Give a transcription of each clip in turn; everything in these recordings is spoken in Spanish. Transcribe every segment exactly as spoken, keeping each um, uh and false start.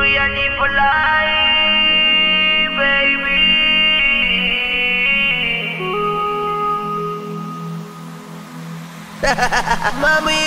Real G for life, baby. Mami,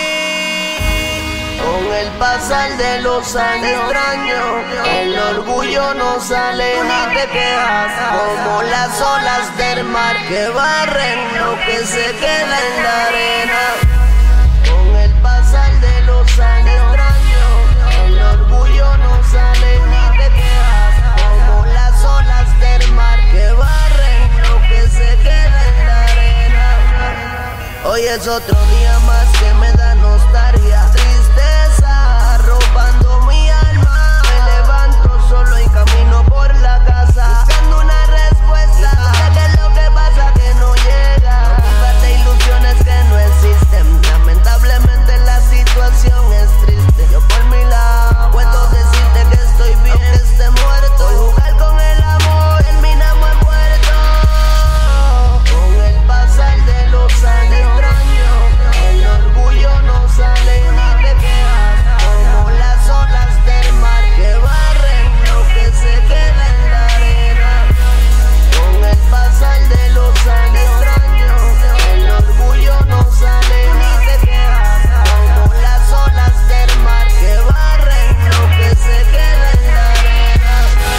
con el pasar de los años extraño, el orgullo no sale ni te quejas, como las olas del mar que barren lo que se queda en la arena. Con el pasar de los años extraño, el orgullo no sale ni te quejas, como las olas del mar que barren lo que se queda en la arena. Hoy es otro día más que me da nostalgia, tristeza arropando mi alma. Me levanto solo y camino por la casa, buscando una respuesta. No sé qué es lo que pasa que no llega. Búscate ilusiones que no existen. Lamentablemente la situación es triste. Yo por mi lado puedo decirte que estoy bien, aunque esté muerto. Por jugar con el amor terminamos en muerto. Con el pasar de los años el orgullo no sale ni te quejas, como las olas del mar que barren lo que se queda en la arena. Con el pasar de los años extraños, el orgullo no sale ni te quejas, como las olas del mar que barren lo que se queda en la arena.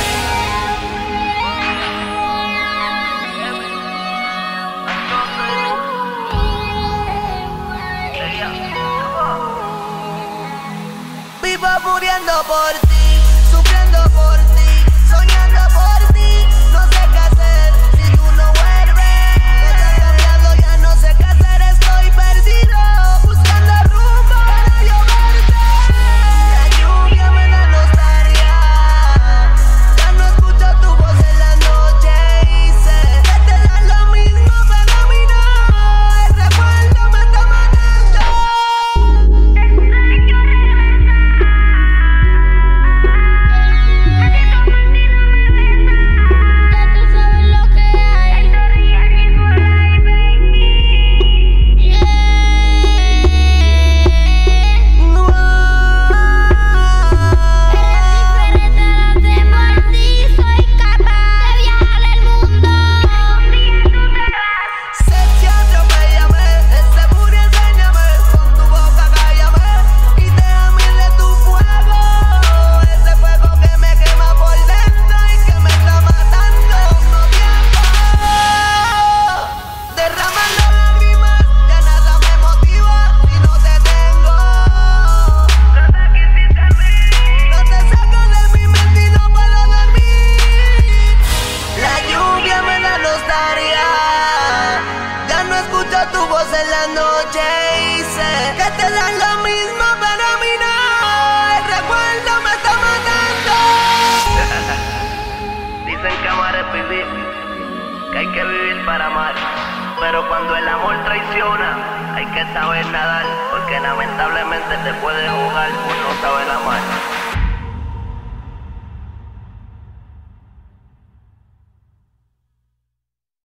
Vivo muriendo por ti, sufriendo por ti, soñando por ti. No sé qué hacer si tú no vuelves. Todo ha cambiado, ya no sé qué hacer, estoy perdido, buscando rumbo para yo verte. La lluvia me da nostalgia, ya no escucho tu voz en la noche y sé que te da lo mismo, pero a mí no. El recuerdo me está matando. Tu voz en la noche y sé que te dan lo mismo, pero a mí no. El recuerdo me está matando. Dicen que amar es vivir, que hay que vivir para amar. Pero cuando el amor traiciona, hay que saber nadar, porque lamentablemente te puede jugar por no saber amar.